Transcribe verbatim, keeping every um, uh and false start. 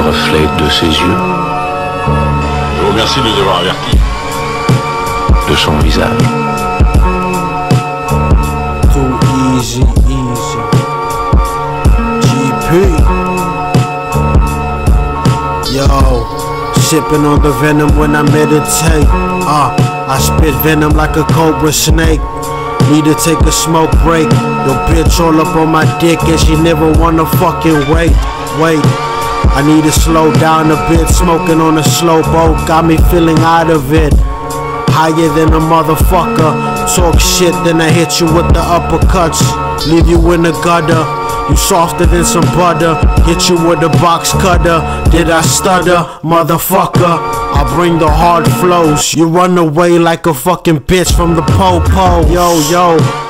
reflet de ses yeux, Je vous remercie de nous avoir avertis. de son visage. Too easy, easy. G P. Yo, sipping on the venom when I meditate. Uh, I spit venom like a cobra snake. Need to take a smoke break. Your bitch all up on my dick and she never wanna fucking wait. Wait, I need to slow down a bit. Smoking on a slow boat got me feeling out of it. Higher than a motherfucker. Talk shit, then I hit you with the uppercuts. Leave you in the gutter. You softer than some butter. Hit you with a box cutter. Did I stutter? Motherfucker, I bring the hard flows. You run away like a fucking bitch from the po-po. Yo, yo,